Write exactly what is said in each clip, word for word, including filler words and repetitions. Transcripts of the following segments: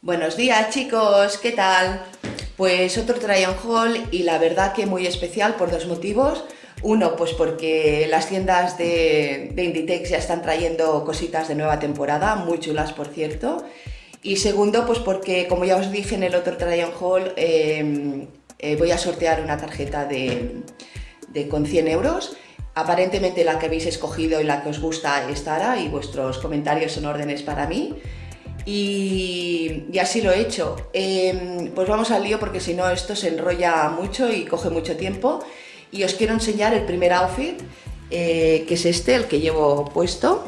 Buenos días chicos, ¿qué tal? Pues otro try on haul y la verdad que muy especial por dos motivos. Uno, pues porque las tiendas de, de Inditex ya están trayendo cositas de nueva temporada, muy chulas por cierto. Y segundo, pues porque como ya os dije en el otro try on haul, eh, eh, voy a sortear una tarjeta de, de con cien euros. Aparentemente la que habéis escogido y la que os gusta estará y vuestros comentarios son órdenes para mí. Y, y así lo he hecho. Eh, pues vamos al lío porque si no esto se enrolla mucho y coge mucho tiempo. Y os quiero enseñar el primer outfit, eh, que es este, el que llevo puesto.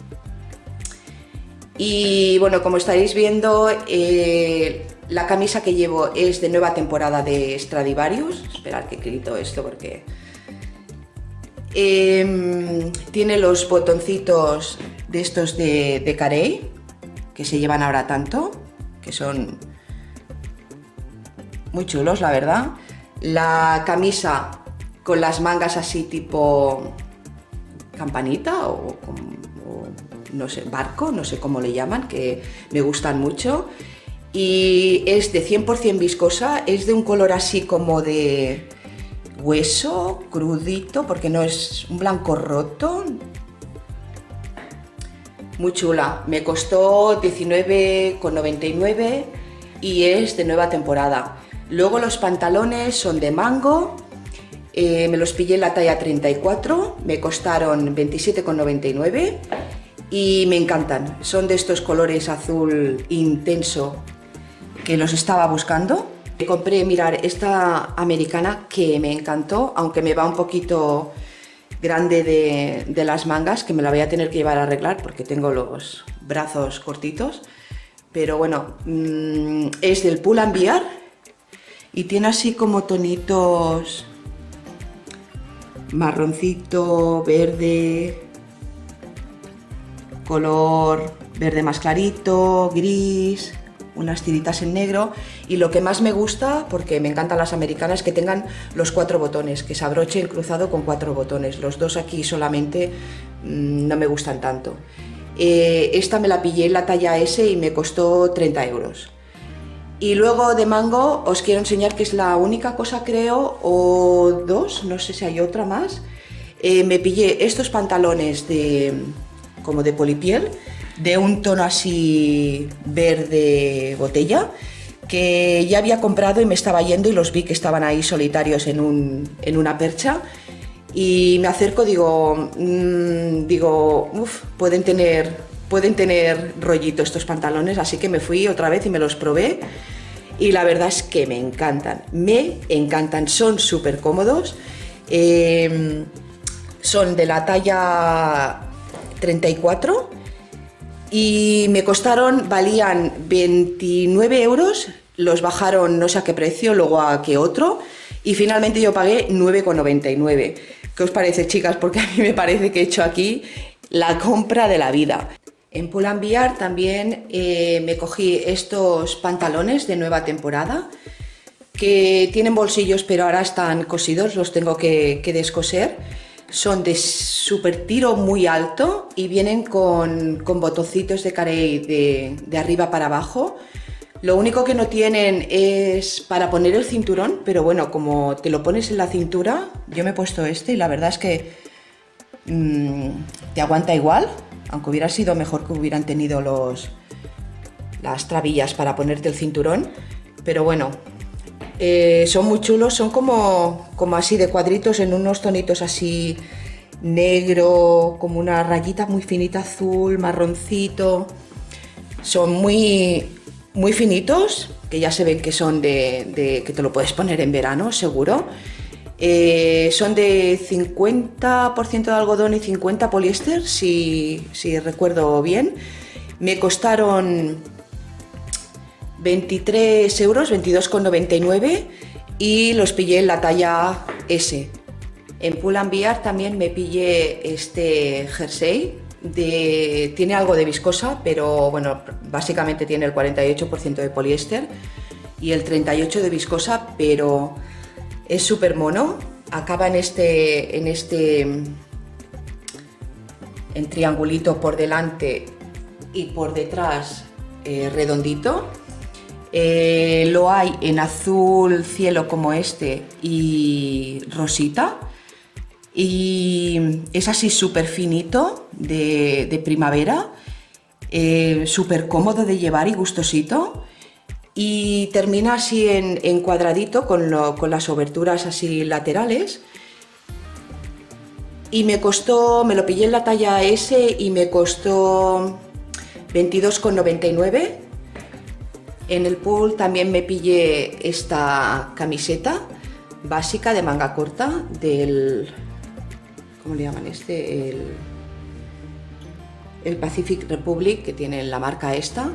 Y bueno, como estaréis viendo, eh, la camisa que llevo es de nueva temporada de Stradivarius. Esperad que quito esto porque... Eh, tiene los botoncitos de estos de, de carey, que se llevan ahora tanto, que son muy chulos, la verdad. La camisa con las mangas así tipo campanita o, o no sé, barco, no sé cómo le llaman, que me gustan mucho. Y es de cien por cien viscosa, es de un color así como de hueso, crudito, porque no es un blanco roto. Muy chula, me costó diecinueve con noventa y nueve y es de nueva temporada. Luego los pantalones son de mango, eh, me los pillé en la talla treinta y cuatro, me costaron veintisiete con noventa y nueve y me encantan. Son de estos colores azul intenso que los estaba buscando. Compré, mirar, esta americana que me encantó, aunque me va un poquito grande de, de las mangas, que me la voy a tener que llevar a arreglar porque tengo los brazos cortitos, pero bueno, mmm, es del Pull and Bear y tiene así como tonitos marroncito, verde, color verde más clarito, gris, unas tiritas en negro. Y lo que más me gusta, porque me encantan las americanas, es que tengan los cuatro botones, que se abroche el cruzado con cuatro botones. Los dos aquí solamente mmm, no me gustan tanto. Eh, esta me la pillé en la talla ese y me costó treinta euros. Y luego de mango os quiero enseñar que es la única cosa, creo, o dos, no sé si hay otra más. Eh, me pillé estos pantalones de como de polipiel, de un tono así verde botella, que ya había comprado y me estaba yendo y los vi que estaban ahí solitarios en, un, en una percha y me acerco, digo, mmm, digo, uff, pueden tener, pueden tener rollito estos pantalones, así que me fui otra vez y me los probé y la verdad es que me encantan, me encantan, son súper cómodos, eh, son de la talla treinta y cuatro y me costaron, valían veintinueve euros, los bajaron no sé a qué precio, luego a qué otro, y finalmente yo pagué nueve con noventa y nueve. ¿Qué os parece, chicas? Porque a mí me parece que he hecho aquí la compra de la vida. En Pull and Bear también eh, me cogí estos pantalones de nueva temporada, que tienen bolsillos pero ahora están cosidos, los tengo que, que descoser. Son de súper tiro muy alto y vienen con, con botoncitos de carey de, de arriba para abajo. Lo único que no tienen es para poner el cinturón, pero bueno, como te lo pones en la cintura, yo me he puesto este y la verdad es que mmm, te aguanta igual, aunque hubiera sido mejor que hubieran tenido los, las trabillas para ponerte el cinturón, pero bueno. Eh, son muy chulos, son como, como así de cuadritos en unos tonitos así negro, como una rayita muy finita azul, marroncito. Son muy, muy finitos, que ya se ven que son de, de que te lo puedes poner en verano, seguro. Eh, son de cincuenta por ciento de algodón y cincuenta por ciento poliéster, si, si recuerdo bien. Me costaron veintitrés euros, veintidós con noventa y nueve y los pillé en la talla ese. En Pull and Bear también me pillé este jersey, de, tiene algo de viscosa, pero bueno, básicamente tiene el cuarenta y ocho por ciento de poliéster y el treinta y ocho por ciento de viscosa, pero es súper mono. Acaba en este, en este en triangulito por delante y por detrás eh, redondito. Eh, lo hay en azul cielo como este y rosita. Y es así súper finito de, de primavera, eh, súper cómodo de llevar y gustosito. Y termina así en, en cuadradito con, lo, con las oberturas así laterales. Y me costó, me lo pillé en la talla ese y me costó veintidós con noventa y nueve. En el pool también me pillé esta camiseta básica de manga corta del... ¿Cómo le llaman este? El, el Pacific Republic, que tiene la marca esta,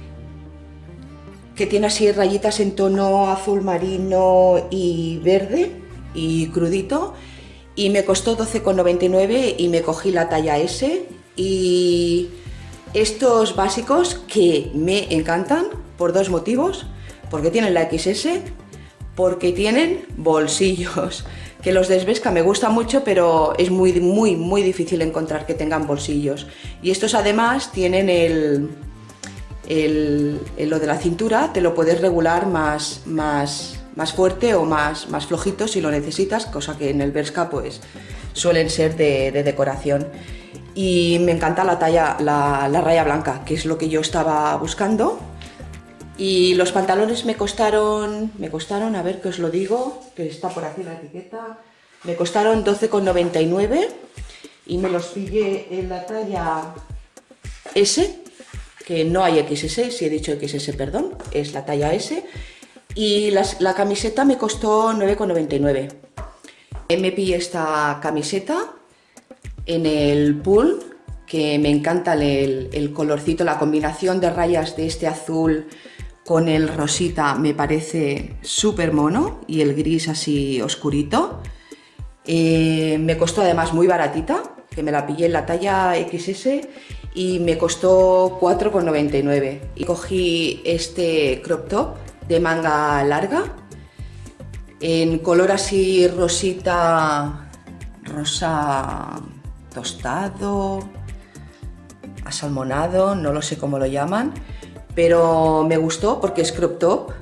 que tiene así rayitas en tono azul marino y verde y crudito, y me costó doce con noventa y nueve y me cogí la talla S. Y estos básicos que me encantan por dos motivos: porque tienen la equis ese, porque tienen bolsillos, que los de Svezka me gustan mucho, pero es muy, muy, muy difícil encontrar que tengan bolsillos. Y estos además tienen el, el, el lo de la cintura, te lo puedes regular más, más, más fuerte o más, más flojito si lo necesitas, cosa que en el Bershka pues suelen ser de, de decoración. Y me encanta la talla, la, la raya blanca, que es lo que yo estaba buscando. Y los pantalones me costaron, me costaron, a ver que os lo digo, que está por aquí la etiqueta, me costaron doce con noventa y nueve y me los pillé en la talla S, que no hay equis ese, si he dicho equis ese, perdón, es la talla S, y las, la camiseta me costó nueve con noventa y nueve. Me pillé esta camiseta en el pool, que me encanta el, el colorcito, la combinación de rayas de este azul con el rosita me parece súper mono, y el gris así oscurito. Eh, me costó además muy baratita, que me la pillé en la talla equis ese y me costó cuatro con noventa y nueve. Y cogí este crop top de manga larga en color así rosita, rosa tostado, asalmonado, no lo sé cómo lo llaman, pero me gustó porque es crop top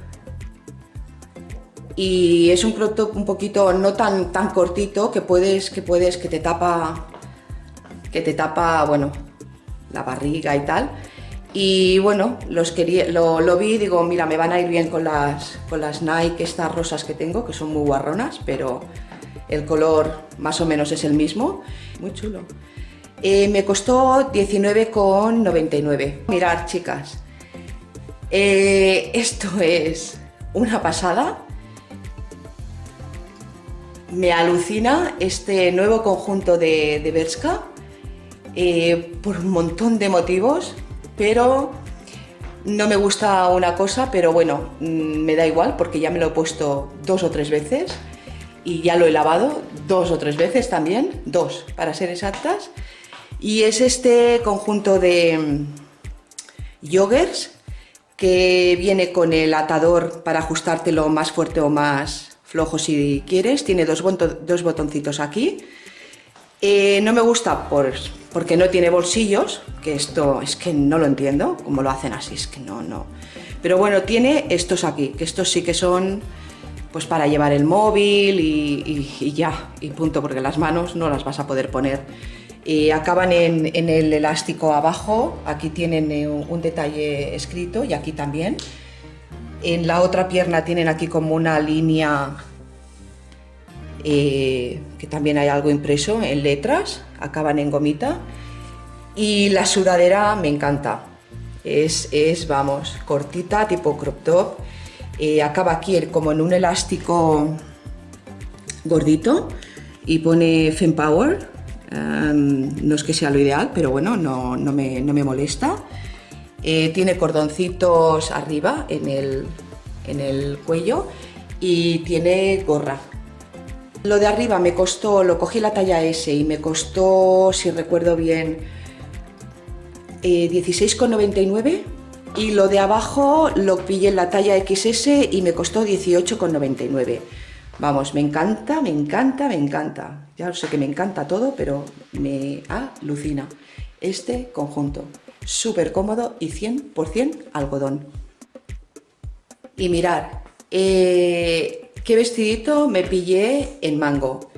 y es un crop top un poquito no tan, tan cortito, que puedes, que puedes, que te tapa, que te tapa, bueno, la barriga y tal. Y bueno, los quería, lo, lo vi y digo, mira, me van a ir bien con las, con las Nike estas rosas que tengo, que son muy guarronas, pero el color más o menos es el mismo. Muy chulo. Eh, me costó diecinueve con noventa y nueve. Mirad, chicas, eh, esto es una pasada. Me alucina este nuevo conjunto de, de Bershka, eh, por un montón de motivos, pero no me gusta una cosa, pero bueno, me da igual porque ya me lo he puesto dos o tres veces y ya lo he lavado dos o tres veces también, dos para ser exactas. Y es este conjunto de joggers que viene con el atador para ajustártelo más fuerte o más flojo si quieres. Tiene dos, boton, dos botoncitos aquí. Eh, no me gusta por, porque no tiene bolsillos, que esto es que no lo entiendo, cómo lo hacen así, es que no, no. Pero bueno, tiene estos aquí, que estos sí que son pues para llevar el móvil y, y, y ya, y punto, porque las manos no las vas a poder poner. Eh, acaban en, en el elástico abajo, aquí tienen eh, un detalle escrito y aquí también. En la otra pierna tienen aquí como una línea, eh, que también hay algo impreso en letras, acaban en gomita. Y la sudadera me encanta, es, es vamos, cortita, tipo crop top, eh, acaba aquí como en un elástico gordito y pone Fempower. Um, no es que sea lo ideal, pero bueno, no, no, me, no me molesta. Eh, tiene cordoncitos arriba en el, en el cuello y tiene gorra. Lo de arriba me costó, lo cogí la talla S y me costó, si recuerdo bien, eh, dieciséis con noventa y nueve, y lo de abajo lo pillé en la talla equis ese y me costó dieciocho con noventa y nueve. Vamos, me encanta, me encanta, me encanta. Ya sé que me encanta todo, pero me alucina este conjunto. Súper cómodo y cien por cien algodón. Y mirar, eh, qué vestidito me pillé en mango.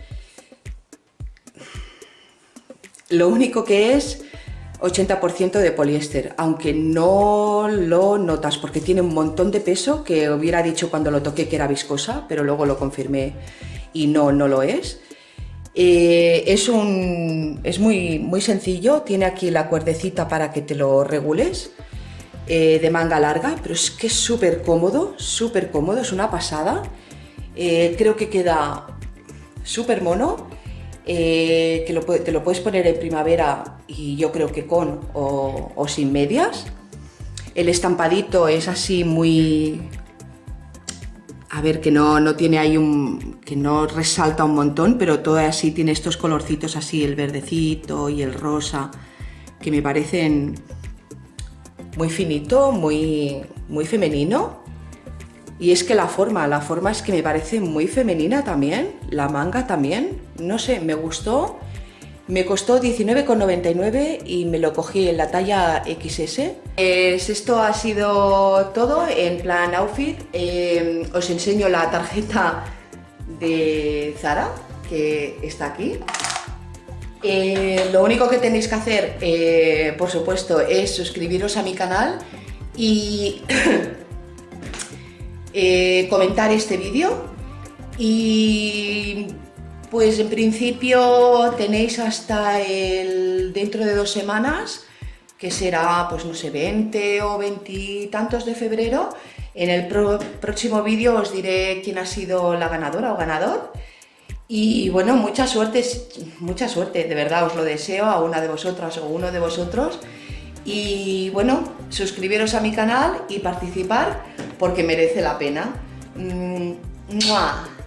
Lo único que es ochenta por ciento de poliéster, aunque no lo notas porque tiene un montón de peso, que hubiera dicho cuando lo toqué que era viscosa, pero luego lo confirmé y no, no lo es. Eh, es un, es muy, muy sencillo, tiene aquí la cuerdecita para que te lo regules, eh, de manga larga, pero es que es súper cómodo, súper cómodo, es una pasada. Eh, creo que queda súper mono. Eh, que lo, te lo puedes poner en primavera y yo creo que con o, o sin medias. El estampadito es así muy... A ver, que no, no tiene ahí un... que no resalta un montón, pero todo así tiene estos colorcitos así, el verdecito y el rosa, que me parecen muy finito, muy, muy femenino. Y es que la forma, la forma es que me parece muy femenina también, la manga también, no sé, me gustó. Me costó diecinueve con noventa y nueve y me lo cogí en la talla equis ese. Pues esto ha sido todo en plan outfit. Eh, os enseño la tarjeta de Zara, que está aquí. Eh, lo único que tenéis que hacer, eh, por supuesto, es suscribiros a mi canal y... Eh, comentar este vídeo y pues en principio tenéis hasta el dentro de dos semanas, que será pues no sé, veinte o veinte tantos de febrero. En el pro próximo vídeo os diré quién ha sido la ganadora o ganador y bueno, mucha suerte, mucha suerte, de verdad os lo deseo a una de vosotras o uno de vosotros. Y bueno, suscribiros a mi canal y participar porque merece la pena. ¡Mua!